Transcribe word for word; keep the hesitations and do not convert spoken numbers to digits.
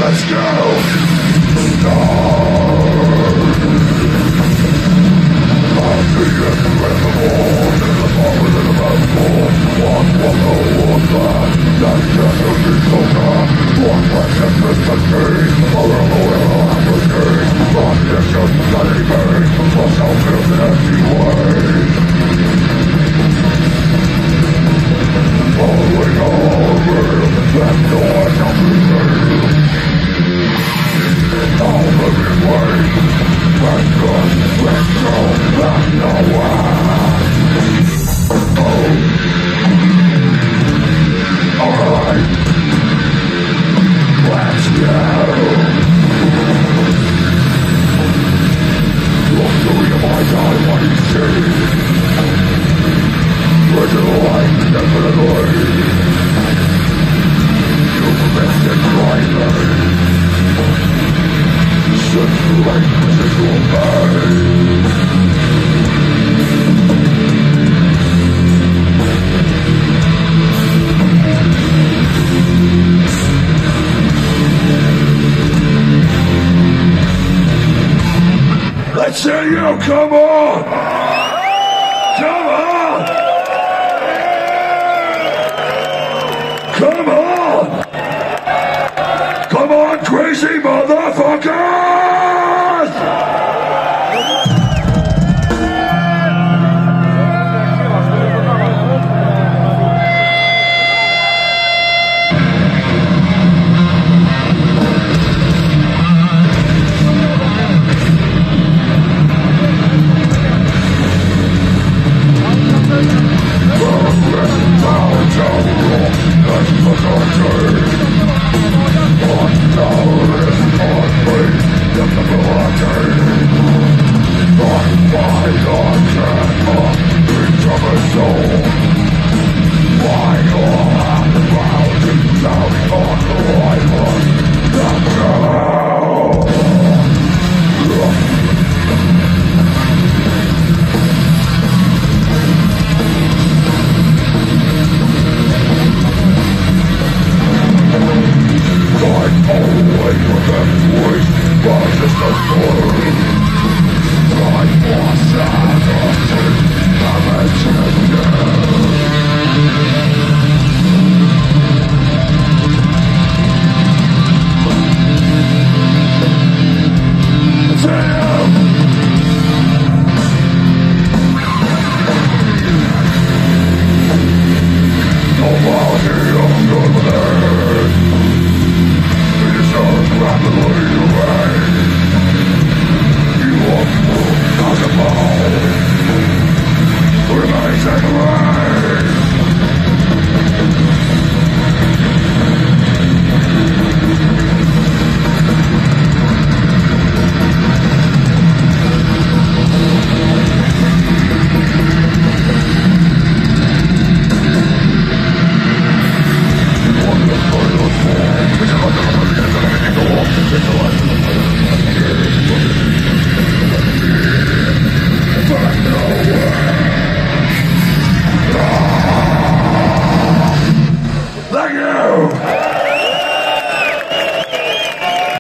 Let's go! I'll be incredible. One walk of water. That just is so bad. One question is the key. Around the world I'm the king. Condition bloody pain. For self in empty ways. Following over. That door not be saved. All living ways. Thank God. Let's go. Back nowhere. Oh. Alright, let's go. Look through my eye, what you see. With the light, definitely. You missed it rightly. Such greatness is your pain. Let's hear you, come on! Come on! Come on! Come on, crazy motherfuckers! Always remember, voice, but it's the story.